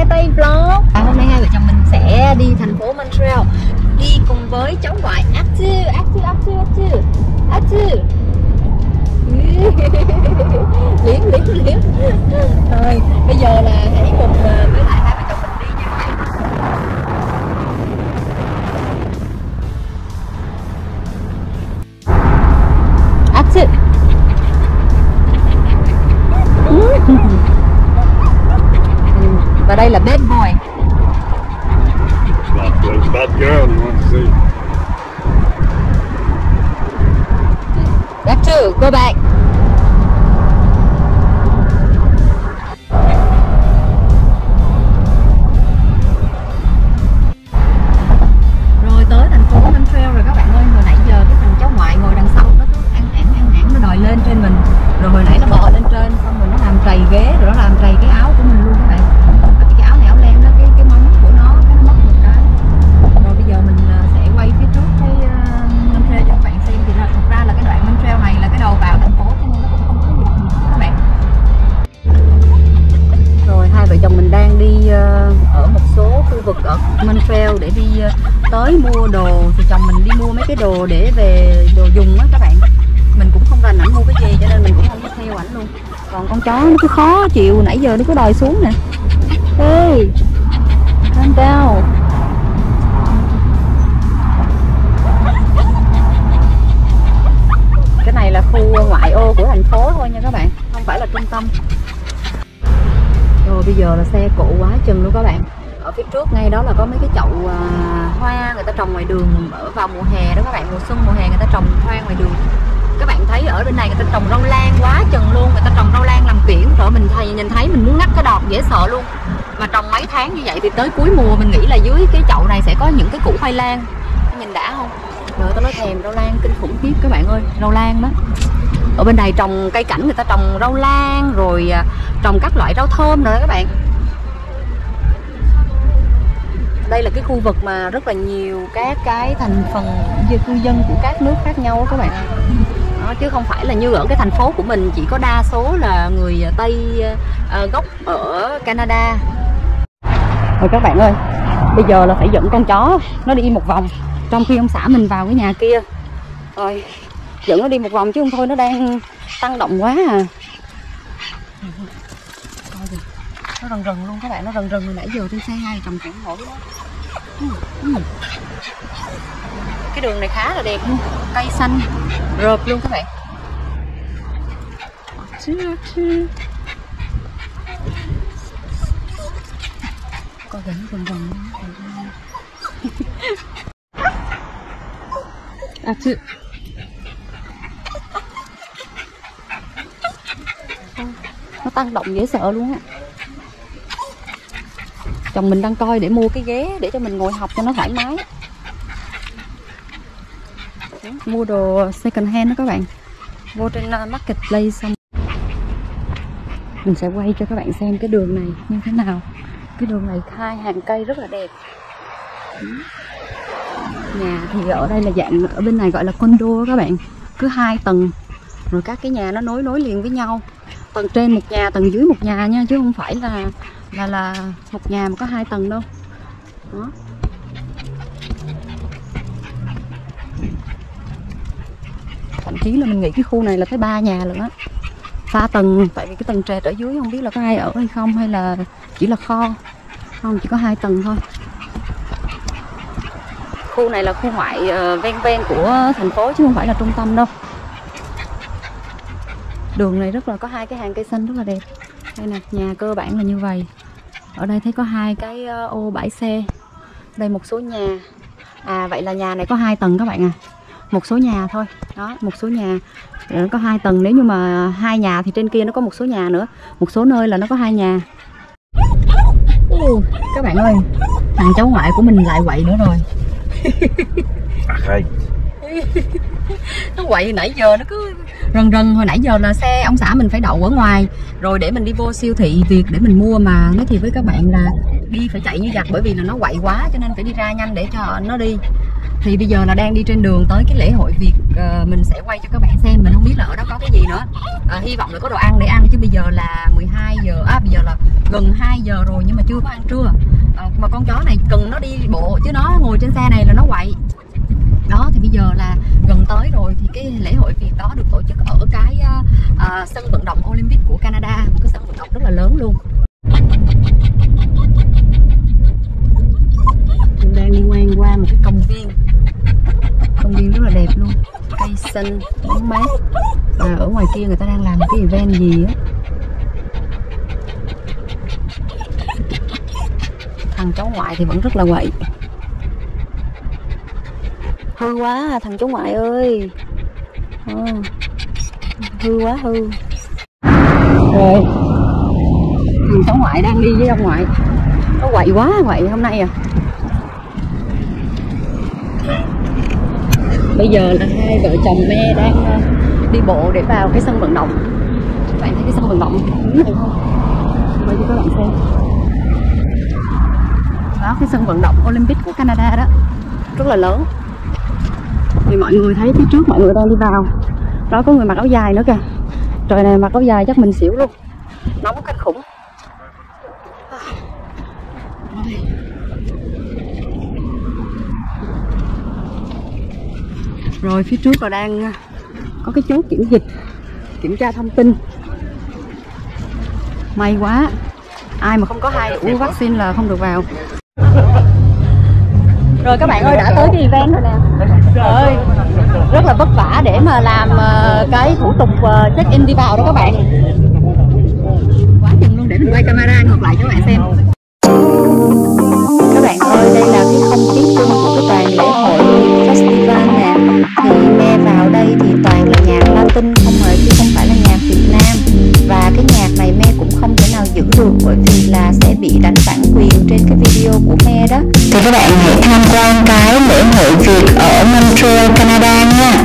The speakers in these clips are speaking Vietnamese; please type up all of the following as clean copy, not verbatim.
Mai Tây Vlog. Hôm nay hai vợ chồng mình sẽ đi thành phố Montreal, đi cùng với cháu ngoại Atu. Liếng. Rồi bây giờ là hãy cùng với lại hai vợ chồng mình đi nha các bạn. Atu. Và đây là bad boy. Bad girl, you want to see? Back to, go back. Rồi tới thành phố Montreal rồi các bạn ơi. Hồi nãy giờ cái thằng cháu ngoại ngồi đằng sau nó cứ ăn ảng nó đòi lên trên mình. Rồi hồi nãy nó bò lên trên xong rồi nó làm trầy ghế, rồi nó làm trầy cái áo của mình luôn các bạn. Cái áo này áo len đó, cái móng của nó mất một cái. Rồi bây giờ mình sẽ quay phía trước cái Montreal cho các bạn xem. Thì thật ra là cái đoạn Montreal này là cái đầu vào thành phố cho nên nó cũng không có gì đặc biệt các bạn. Rồi hai vợ chồng mình đang đi ở một số khu vực ở Montreal để đi tới mua đồ. Thì chồng mình đi mua mấy cái đồ để về đồ dùng á các bạn. Mình cũng không rành ảnh mua cái gì cho nên mình cũng không có theo ảnh luôn. Còn con chó nó cứ khó chịu, nãy giờ nó cứ đòi xuống nè. Hey, calm down. Cái này là khu ngoại ô của thành phố thôi nha các bạn, không phải là trung tâm. Rồi bây giờ là xe cộ quá chừng luôn các bạn. Ở phía trước ngay đó là có mấy cái chậu hoa người ta trồng ngoài đường ở vào mùa hè đó các bạn. Mùa xuân mùa hè người ta trồng hoa ngoài đường. Các bạn thấy ở bên này người ta trồng rau lan quá chừng luôn. Người ta trồng rau lan làm kiểng. Rồi mình nhìn thấy mình muốn ngắt cái đọt dễ sợ luôn. Mà trồng mấy tháng như vậy thì tới cuối mùa mình nghĩ là dưới cái chậu này sẽ có những cái củ khoai lang. Nhìn đã không? Rồi tao nói thèm rau lan kinh khủng khiếp các bạn ơi. Rau lan đó. Ở bên này trồng cây cảnh, người ta trồng rau lan rồi trồng các loại rau thơm rồi đó các bạn. Đây là cái khu vực mà rất là nhiều các cái thành phần cư dân của các nước khác nhau các bạn. Đó, chứ không phải là như ở cái thành phố của mình chỉ có đa số là người Tây gốc ở Canada. Rồi các bạn ơi, bây giờ là phải dẫn con chó nó đi một vòng, trong khi ông xã mình vào cái nhà kia. Rồi dẫn nó đi một vòng chứ không thôi nó đang tăng động quá à. Nó rần rần luôn các bạn, nó rần rần hồi nãy giờ trên xe hai chồng chuyển nổi đó. Cái đường này khá là đẹp luôn, cây xanh rợp luôn các bạn. Coi kìa, nó rần rần luôn. Nó tăng động dễ sợ luôn á. Chồng mình đang coi để mua cái ghế để cho mình ngồi học cho nó thoải mái. Mua đồ second hand đó các bạn. Vô trên marketplace xong mình sẽ quay cho các bạn xem cái đường này như thế nào. Cái đường này hai hàng cây rất là đẹp. Nhà thì ở đây là dạng ở bên này gọi là condo các bạn. Cứ 2 tầng. Rồi các cái nhà nó nối liền với nhau. Tầng trên một nhà, tầng dưới một nhà nha, chứ không phải là một nhà mà có 2 tầng đâu. Đó. Thậm chí là mình nghĩ cái khu này là tới 3 nhà lận á. 3 tầng, tại vì cái tầng trệt ở dưới không biết là có ai ở hay không, hay là chỉ là kho. Không, chỉ có 2 tầng thôi. Khu này là khu ngoại ven của thành phố chứ không phải là trung tâm đâu. Đường này rất là có 2 cái hàng cây xanh rất là đẹp. Đây nè, nhà cơ bản là như vậy. Ở đây thấy có 2 cái ô bãi xe. Đây một số nhà. À vậy là nhà này có 2 tầng các bạn à. Một số nhà thôi. Đó, một số nhà nó có 2 tầng. Nếu như mà 2 nhà thì trên kia nó có một số nhà nữa. Một số nơi là nó có 2 nhà. Các bạn ơi, thằng cháu ngoại của mình lại quậy nữa rồi. Nó quậy nãy giờ nó cứ rần. Hồi nãy giờ là xe ông xã mình phải đậu ở ngoài rồi để mình đi vô siêu thị Việt để mình mua. Mà nói thiệt với các bạn là đi phải chạy như giặc, bởi vì là nó quậy quá cho nên phải đi ra nhanh để cho nó đi. Thì bây giờ là đang đi trên đường tới cái lễ hội Việt, mình sẽ quay cho các bạn xem. Mình không biết là ở đó có cái gì nữa. Hy vọng là có đồ ăn để ăn, chứ bây giờ là 12 giờ, bây giờ là gần 2 giờ rồi nhưng mà chưa có ăn trưa. Mà con chó này cần nó đi bộ chứ nó ngồi trên xe này là nó quậy. Đó thì bây giờ là gần tới rồi, thì cái lễ hội Việt đó được tổ chức ở cái sân vận động Olympic của Canada, một cái sân vận động rất là lớn luôn. Mình đang đi ngang qua một cái công viên rất là đẹp luôn, cây xanh bóng mát. Ở ngoài kia người ta đang làm cái event gì á. Thằng cháu ngoại thì vẫn rất là quậy. Hư quá thằng cháu ngoại ơi, hư quá hư. Rồi thằng cháu ngoại đang đi với ông ngoại, nó quậy quá quậy hôm nay à. Bây giờ là hai vợ chồng me đang đi bộ để vào cái sân vận động. Các bạn thấy cái sân vận động này không? Quay cho các bạn xem. Đó, cái sân vận động Olympic của Canada đó, rất là lớn. Thì mọi người thấy phía trước mọi người đang đi vào. Đó, có người mặc áo dài nữa kìa. Trời này mặc áo dài chắc mình xỉu luôn, nóng kinh khủng. Rồi phía trước là đang có cái chốt kiểm dịch, kiểm tra thông tin. May quá, ai mà không có 2 mũi vaccine là không được vào. Rồi các bạn ơi, đã tới cái event rồi nè. Trời ơi, rất là vất vả để mà làm cái thủ tục check in đi vào đó các bạn. Quá chừng luôn, để mình quay camera ngược lại cho các bạn xem. Các bạn ơi, đây là cái không khí chung của cái toàn lễ hội festival nè. Thì nghe vào đây thì toàn là nhạc Latin không hề, chứ không phải là nhạc Việt Nam. Và cái nhạc này me cũng không thể nào giữ được, bởi vì là sẽ bị đánh bản quyền trên cái video của me đó. Thì các bạn hãy tham quan cái lễ hội Việt ở Montreal, Canada nha.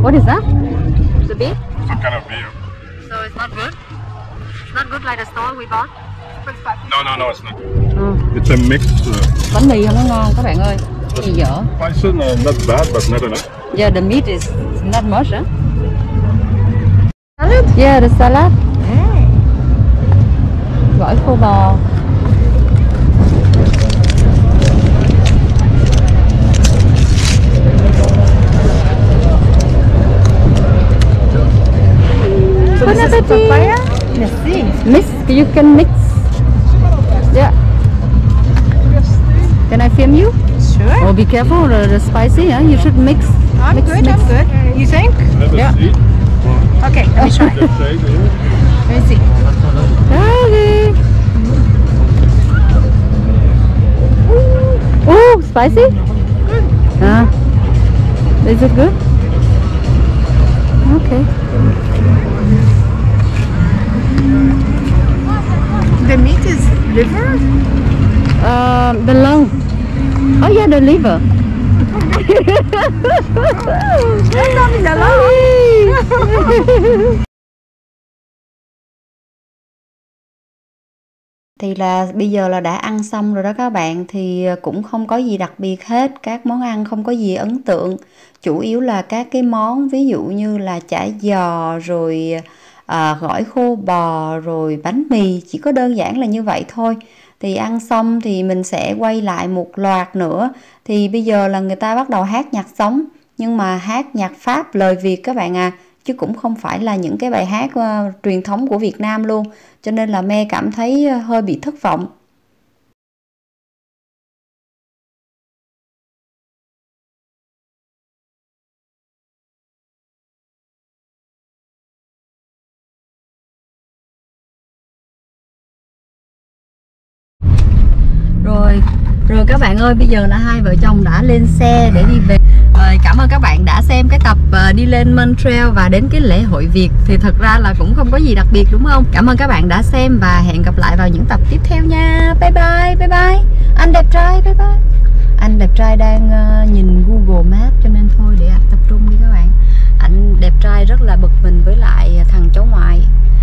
What is that? The beef? Some kind of beer. So it's not good? It's not good like the store we bought? No, it's not. It's a mix. Bánh mì không có ngon các bạn ơi. Cái gì dở? Spices not bad, but not enough. Yeah, the meat is not much, huh? Salad? Yeah, the salad. Gỏi khô bò. Bon appetit. Merci. Mix, you can mix. Yeah. Can I film you? Sure. Oh, be careful, the spicy, huh? You should mix. I'm mix, good. mix. I'm good. You think? Let us Yeah. see. Okay, let me try. Just say here. Let me see. Okay. Oh, spicy? Good. Is it good? Okay. The meat is liver. The lung. Oh yeah, the liver. Thì là bây giờ là đã ăn xong rồi đó các bạn, thì cũng không có gì đặc biệt hết, các món ăn không có gì ấn tượng, chủ yếu là các cái món ví dụ như là chả giò rồi gỏi khô bò rồi bánh mì, chỉ có đơn giản là như vậy thôi. Thì ăn xong thì mình sẽ quay lại một loạt nữa. Thì bây giờ là người ta bắt đầu hát nhạc sống, nhưng mà hát nhạc Pháp lời Việt các bạn à, chứ cũng không phải là những cái bài hát truyền thống của Việt Nam luôn. Cho nên là Me cảm thấy hơi bị thất vọng. Rồi các bạn ơi, bây giờ là hai vợ chồng đã lên xe để đi về. Cảm ơn các bạn đã xem cái tập đi lên Montreal và đến cái lễ hội Việt. Thì thật ra là cũng không có gì đặc biệt đúng không? Cảm ơn các bạn đã xem và hẹn gặp lại vào những tập tiếp theo nha. Bye bye, bye bye. Anh đẹp trai, bye bye. Anh đẹp trai đang nhìn Google Maps cho nên thôi để tập trung đi các bạn. Anh đẹp trai rất là bực mình với lại thằng cháu ngoại.